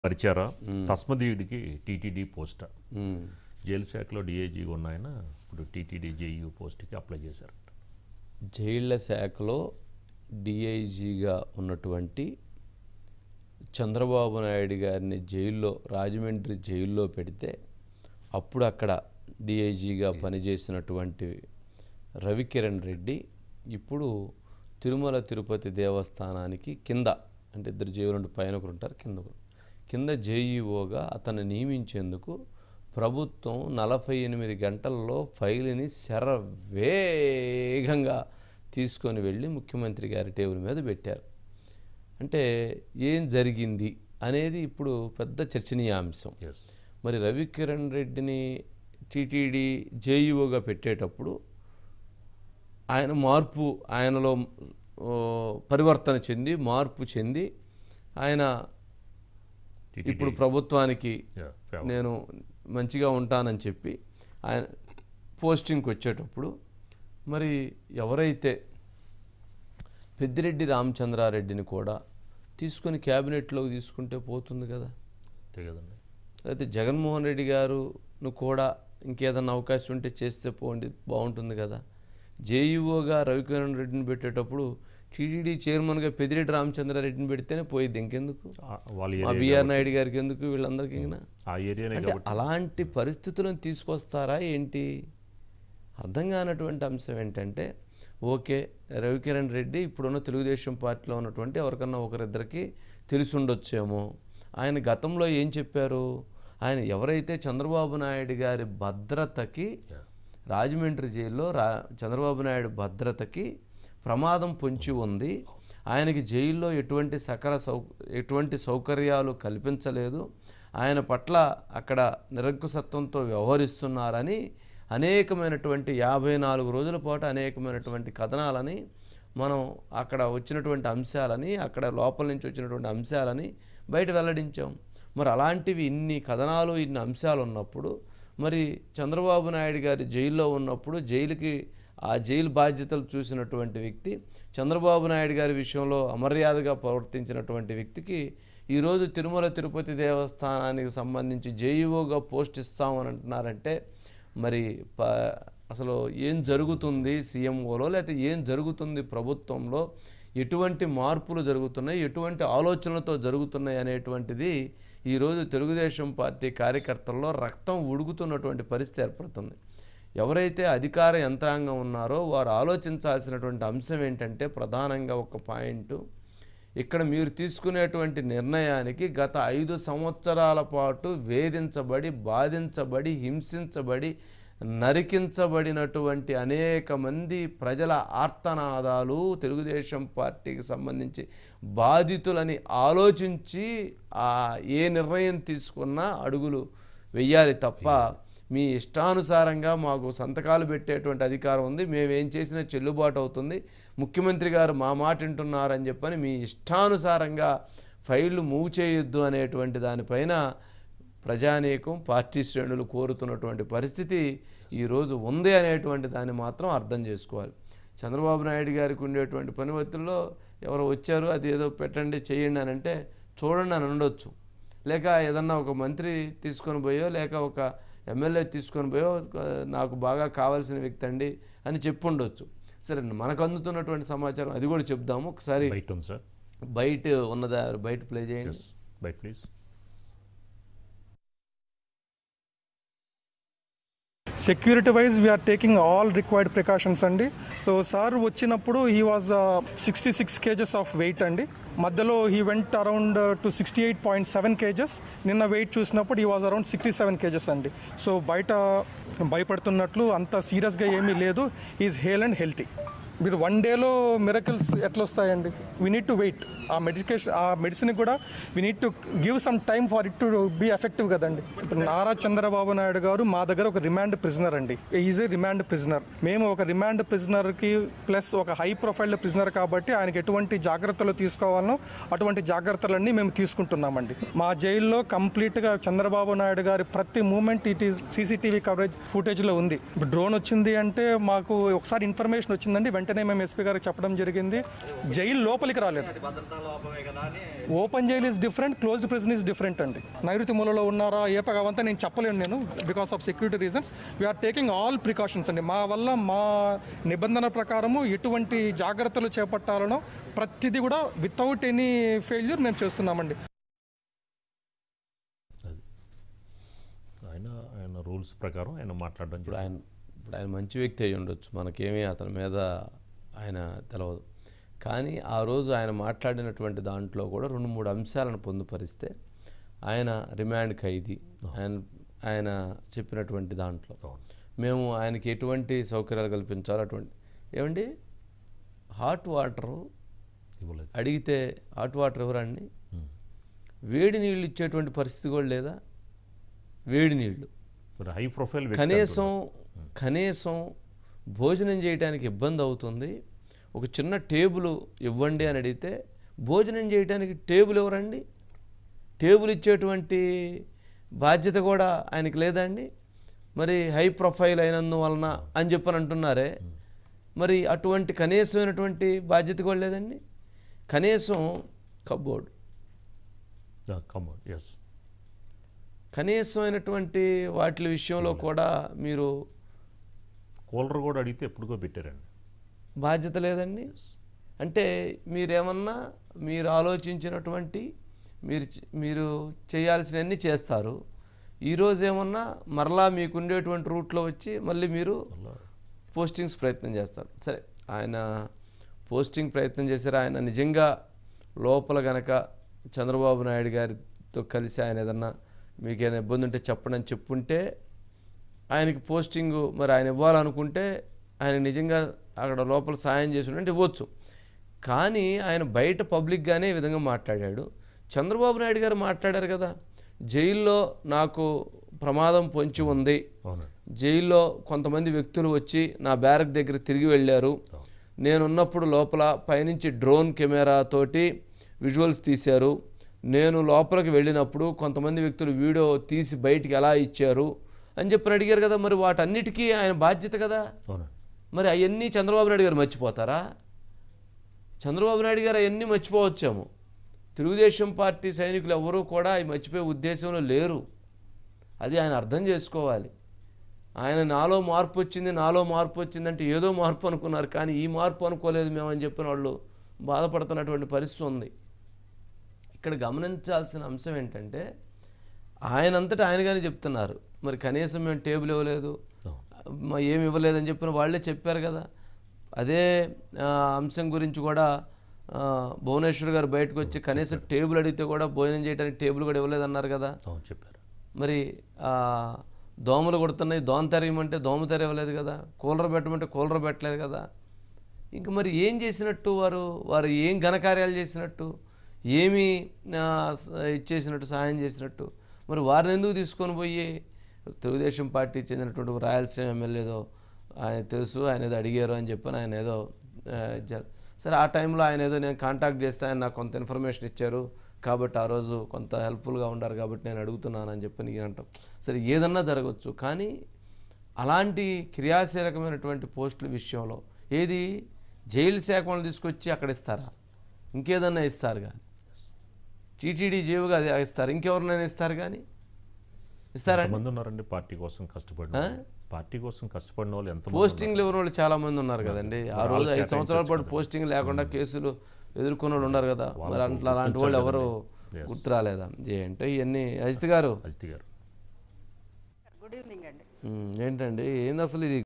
పరిచారా తస్మదీయుడికి TTD post jail శాఖలో డిఐజీగా ఉన్న ఆయన ఇప్పుడు టీటీడీ జేయూ పోస్ట్కి అప్లై చేశారు. జైళ్ల శాఖలో డిఐజీగా ఉన్నటువంటి చంద్రబాబు నాయుడు గారిని జైల్లో రాజమండ్రి జైల్లో పెడితే అప్పుడు అక్కడ డిఐజీగా పనిచేసినటువంటి రవికిరణ్ రెడ్డి ఇప్పుడు తిరుమల తిరుపతి దేవస్థానానికి కింద, అంటే ఇద్దరు జేఈఓలు పైన ఒకరు ఉంటారు, కింద జేఈఓగా అతన్ని నియమించేందుకు ప్రభుత్వం 48 గంటల్లో ఫైలుని శరవేగంగా తీసుకొని వెళ్ళి ముఖ్యమంత్రి గారి టేబుల్ మీద పెట్టారు. అంటే ఏం జరిగింది అనేది ఇప్పుడు పెద్ద చర్చనీయాంశం. మరి రవికిరణ్ రెడ్డిని టీటీడీ జేఈఓగా పెట్టేటప్పుడు ఆయనలో పరివర్తన చెంది మార్పు చెంది ఆయన ఇప్పుడు ప్రభుత్వానికి నేను మంచిగా ఉంటానని చెప్పి ఆయన పోస్టింగ్కి వచ్చేటప్పుడు మరి ఎవరైతే పెద్దిరెడ్డి రామచంద్రారెడ్డిని కూడా తీసుకొని క్యాబినెట్లోకి తీసుకుంటే పోతుంది కదా. కదండి. అయితే జగన్మోహన్ రెడ్డి గారును కూడా ఇంకేదన్నా అవకాశం ఉంటే చేస్తే బాగుంటుంది కదా. జేఈఓగా రవికిరణ్ రెడ్డిని పెట్టేటప్పుడు టీటీడీ చైర్మన్గా పెద్దిరెడ్డి రామచంద్రారెడ్డిని పెడితేనే పోయిద్ది, ఇంకెందుకు బిఆర్ నాయుడు గారికి ఎందుకు, వీళ్ళందరికీ. అంటే అలాంటి పరిస్థితులను తీసుకొస్తారా ఏంటి? అర్థం కానటువంటి అంశం ఏంటంటే, ఓకే రవికిరణ్ రెడ్డి ఇప్పుడున్న తెలుగుదేశం పార్టీలో ఉన్నటువంటి ఎవరికన్నా ఒకరిద్దరికి తెలిసి ఉండొచ్చేమో. ఆయన గతంలో ఏం చెప్పారు, ఆయన ఎవరైతే చంద్రబాబు నాయుడు గారి భద్రతకి రాజమండ్రి జైల్లో చంద్రబాబు నాయుడు భద్రతకి ప్రమాదం పొంచి ఉంది, ఆయనకి జైల్లో ఎటువంటి సౌకర్యాలు కల్పించలేదు, ఆయన పట్ల అక్కడ నిరంకుశత్వంతో వ్యవహరిస్తున్నారని అనేకమైనటువంటి 54 రోజుల పాటు అనేకమైనటువంటి కథనాలని మనం అక్కడ వచ్చినటువంటి అంశాలని, అక్కడ లోపల నుంచి వచ్చినటువంటి అంశాలని బయట వెల్లడించాం. మరి అలాంటివి ఇన్ని కథనాలు ఇన్ని అంశాలు ఉన్నప్పుడు మరి చంద్రబాబు నాయుడు గారి జైల్లో ఉన్నప్పుడు ఆ జైలు బాధ్యతలు చూసినటువంటి వ్యక్తి, చంద్రబాబు నాయుడు గారి విషయంలో అమర్యాదగా ప్రవర్తించినటువంటి వ్యక్తికి ఈరోజు తిరుమల తిరుపతి దేవస్థానానికి సంబంధించి జేఈఓగా పోస్ట్ ఇస్తామని అంటున్నారంటే మరి అసలు ఏం జరుగుతుంది సీఎంఓలో, లేకపోతే ఏం జరుగుతుంది ప్రభుత్వంలో, ఎటువంటి మార్పులు జరుగుతున్నాయి, ఎటువంటి ఆలోచనలతో జరుగుతున్నాయి అనేటువంటిది ఈరోజు తెలుగుదేశం పార్టీ కార్యకర్తల్లో రక్తం ఉడుకుతున్నటువంటి పరిస్థితి ఏర్పడుతుంది. ఎవరైతే అధికార యంత్రాంగం ఉన్నారో వారు ఆలోచించాల్సినటువంటి అంశం ఏంటంటే, ప్రధానంగా ఒక పాయింట్, ఇక్కడ మీరు తీసుకునేటువంటి నిర్ణయానికి గత 5 సంవత్సరాల పాటు వేధించబడి, బాధించబడి, హింసించబడి, నరికించబడినటువంటి అనేక మంది ప్రజల ఆర్తనాదాలు తెలుగుదేశం పార్టీకి సంబంధించి బాధితులని ఆలోచించి ఏ నిర్ణయం తీసుకున్నా అడుగులు వెయ్యాలి తప్ప మీ ఇష్టానుసారంగా మాకు సంతకాలు పెట్టేటువంటి అధికారం ఉంది, మేమేం చేసినా చెల్లుబాటు అవుతుంది, ముఖ్యమంత్రి గారు మా మాట వింటున్నారని చెప్పని మీ ఇష్టానుసారంగా ఫైళ్లు మూవ్ చేయొద్దు అనేటువంటి దానిపైన ప్రజానీకం పార్టీ శ్రేణులు కోరుతున్నటువంటి పరిస్థితి ఈరోజు ఉంది అనేటువంటి దాన్ని మాత్రం అర్థం చేసుకోవాలి. చంద్రబాబు నాయుడు గారికి ఉండేటువంటి పని ఒత్తిడిలో ఎవరో వచ్చారు అది ఏదో పెట్టండి చేయండి అని అంటే చూడండి అని ఉండొచ్చు, లేక ఏదన్నా ఒక మంత్రి తీసుకొని పోయో లేక ఒక ఎమ్మెల్యే తీసుకొని పోయో నాకు బాగా కావాల్సిన వ్యక్తి అండి అని చెప్పుండొచ్చు. సరే, మనకు అందుతున్నటువంటి సమాచారం అది కూడా చెప్దాము. ఒకసారి బయట ఉన్నదా, బయట ప్లే చేయండి. బయట please. Security wise we are taking all required precautions andi. So sir vachinappudu he was 66 kgs of weight andi. మధ్యలో he went around to 68.7 kgs. నిన్న వెయిట్ చూసినప్పుడు he was around 67 kgs అండి. సో బయట భయపడుతున్నట్లు అంత సీరియస్గా ఏమీ లేదు. he is hale and healthy. మీరు 1 డేలో మిరకల్స్ ఎట్లా వస్తాయండి? We need to wait. ఆ మెడిసిన్ కూడా we need to give some time for it to be effective కదండి. ఇప్పుడు నారా చంద్రబాబు నాయుడు గారు మా దగ్గర ఒక రిమాండ్ ప్రిజనర్ అండి. Is a remand prisoner. మేము ఒక రిమాండ్ ప్రిజనర్కి ప్లస్ ఒక హై ప్రొఫైల్ ప్రిజనర్ కాబట్టి ఆయనకి ఎటువంటి జాగ్రత్తలు తీసుకోవాలనో అటువంటి జాగ్రత్తలన్నీ మేము తీసుకుంటున్నామండి. మా జైల్లో కంప్లీట్గా చంద్రబాబు నాయుడు గారి ప్రతి moment it is CCTV coverage ఫుటేజ్లో ఉంది. ఇప్పుడు డ్రోన్ వచ్చింది అంటే మాకు ఒకసారి ఇన్ఫర్మేషన్ వచ్చిందండి, వెంటనే వెంటనే మేము ఎస్పీ గారికి చెప్పడం జరిగింది. జైలు లోపలికి రాలేదు. Open jail is different, closed prison is different అండి. నైరుతి మూలలో ఉన్నారా ఏ అవంతా నేను చెప్పలేను నేను, because of security reasons we are taking all precautions అండి. మా వల్ల మా నిబంధన ప్రకారము ఎటువంటి జాగ్రత్తలు చేపట్టాలనో ప్రతిదీ కూడా వితౌట్ ఎనీ ఫెయిల్యూర్ మేము చేస్తున్నామండి. ఆయన రూల్స్ ప్రకారం ఆయన మాట్లాడడం. ఇప్పుడు ఆయన మంచి వ్యక్తి అయి ఉండొచ్చు, మనకేమీ అతని మీద ఆయన తెలవదు. కానీ ఆ రోజు ఆయన మాట్లాడినటువంటి దాంట్లో కూడా 2-3 అంశాలను పొందుపరిస్తే ఆయన రిమాండ్ ఖైదీ, ఆయన చెప్పినటువంటి దాంట్లో మేము ఆయనకి ఎటువంటి సౌకర్యాలు కల్పించాలో అటువంటి ఏమండి హాట్ వాటరు అడిగితే హాట్ వాటర్ ఎవరండి? వేడి నీళ్ళు ఇచ్చేటువంటి పరిస్థితి కూడా లేదా? వేడి నీళ్ళు హై ప్రొఫైల్ కనీసం భోజనం చేయడానికి ఇబ్బంది అవుతుంది. ఒక చిన్న టేబుల్ ఇవ్వండి అని అడిగితే భోజనం చేయడానికి టేబుల్ ఎవరండి? టేబుల్ ఇచ్చేటువంటి బాధ్యత కూడా ఆయనకి లేదండి. మరి హై ప్రొఫైల్ అయినందువలన అని చెప్పని అంటున్నారే, మరి అటువంటి కనీసమైనటువంటి బాధ్యత కూడా లేదండి. కనీసం కబోర్డ్, కనీసమైనటువంటి వాటి విషయంలో కూడా మీరు కూలర్ కూడా అడిగితే ఎప్పుడుకో పెట్టారండి, బాధ్యత లేదండి. అంటే మీరేమన్నా మీరు ఆలోచించినటువంటి మీరు చేయాల్సినవన్నీ చేస్తారు. ఈరోజు ఏమన్నా మరలా మీకు ఉండేటువంటి రూట్లో వచ్చి మళ్ళీ మీరు పోస్టింగ్స్ ప్రయత్నం చేస్తారు. సరే, ఆయన పోస్టింగ్ ప్రయత్నం చేశారు. ఆయన నిజంగా లోపల గనక చంద్రబాబు నాయుడు గారితో కలిసి ఆయన ఏదన్నా మీకేమైనా ఇబ్బంది ఉంటే చెప్పండి అని చెప్పుంటే ఆయనకి పోస్టింగు మరి ఆయన ఇవ్వాలనుకుంటే ఆయన నిజంగా అక్కడ లోపల సాయం చేసి ఉంటే ఇవ్వచ్చు. కానీ ఆయన బయట పబ్లిక్గానే ఈ విధంగా మాట్లాడాడు. చంద్రబాబు నాయుడు గారు మాట్లాడారు కదా, జైల్లో నాకు ప్రమాదం పొంచి ఉంది, జైల్లో కొంతమంది వ్యక్తులు వచ్చి నా బ్యారక్ దగ్గర తిరిగి వెళ్ళారు, నేనున్నప్పుడు లోపల పైనుంచి డ్రోన్ కెమెరా తోటి విజువల్స్ తీశారు, నేను లోపలికి వెళ్ళినప్పుడు కొంతమంది వ్యక్తులు వీడియో తీసి బయటికి ఎలా ఇచ్చారు అని చెప్పని అడిగారు కదా. మరి వాటన్నిటికీ ఆయన బాధ్యత కదా. మరి అవన్నీ చంద్రబాబు నాయుడు గారు మర్చిపోతారా? చంద్రబాబు నాయుడు గారు అవన్నీ మర్చిపోవచ్చాము. తెలుగుదేశం పార్టీ సైనికులు ఎవరూ కూడా అవి మర్చిపోయే ఉద్దేశంలో లేరు. అది ఆయన అర్థం చేసుకోవాలి. ఆయన నాలో మార్పు వచ్చిందంటే ఏదో మార్పు అనుకున్నారు, కానీ ఈ మార్పు అనుకోలేదు మేమని చెప్పిన వాళ్ళు బాధపడుతున్నటువంటి పరిస్థితి ఉంది. ఇక్కడ గమనించాల్సిన అంశం ఏంటంటే ఆయనంతటా ఆయనగానే చెప్తున్నారు, మరి కనీసం మేము టేబుల్ ఇవ్వలేదు, ఏమి ఇవ్వలేదని చెప్పిన వాళ్ళే చెప్పారు కదా. అదే అంశం గురించి కూడా భువనేశ్వర్ గారు బయటకు వచ్చి కనీసం టేబుల్ అడిగితే కూడా భోజనం చేయడానికి టేబుల్ కూడా ఇవ్వలేదన్నారు కదా. చెప్పారు. మరి దోమలు కొడుతున్నాయి, దోమ తెరయమంటే దోమ తెర ఇవ్వలేదు కదా, కూలర్ పెట్టమంటే కూలర్ పెట్టలేదు కదా. ఇంక మరి ఏం చేసినట్టు వారు ఏం ఘనకార్యాలు చేసినట్టు, ఏమి ఇచ్చేసినట్టు, సహాయం చేసినట్టు? మరి వారిని ఎందుకు తీసుకొని పోయి తెలుగుదేశం పార్టీ చెందినటువంటి రాయలసీమ ఎమ్మెల్యేదో ఆయన తెలుసు, ఆయన ఏదో అడిగారు అని చెప్పని ఆయన ఏదో సరే ఆ టైంలో ఆయన ఏదో నేను కాంటాక్ట్ చేస్తే ఆయన నాకు కొంత ఇన్ఫర్మేషన్ ఇచ్చారు కాబట్టి ఆ రోజు కొంత హెల్ప్ఫుల్గా ఉండారు కాబట్టి నేను అడుగుతున్నాను అని చెప్పి అంటాం. సరే, ఏదన్నా జరగవచ్చు, కానీ అలాంటి క్రియాశీలకమైనటువంటి పోస్టుల విషయంలో ఏది జైలు శాఖ వాళ్ళు తీసుకొచ్చి అక్కడ ఇస్తారా? ఇంకేదన్నా ఇస్తారు కానీ టీటీడీ జేవుగా ఇస్తారు, ఇంకెవరినైనా ఇస్తారు కానీ ఇస్తారండి? మంది ఉన్నారండి పార్టీ కోసం కష్టపడిన వాళ్ళు ఎంత పోస్టింగ్లు ఇవ్వని వాళ్ళు చాలా మంది ఉన్నారు కదండి. ఆ రోజు 5 సంవత్సరాల పాటు పోస్టింగ్ లేకుండా కేసులు ఎదుర్కొన్న వాళ్ళు ఉన్నారు కదా. మరి అలాంటి వాళ్ళు ఎవరు గుర్తు రాలేదా? అంటే ఇవన్నీ అజిత్ గారు గుడ్ ఈవినింగ్ అండి. ఏంటండి ఏంది అసలు ఇది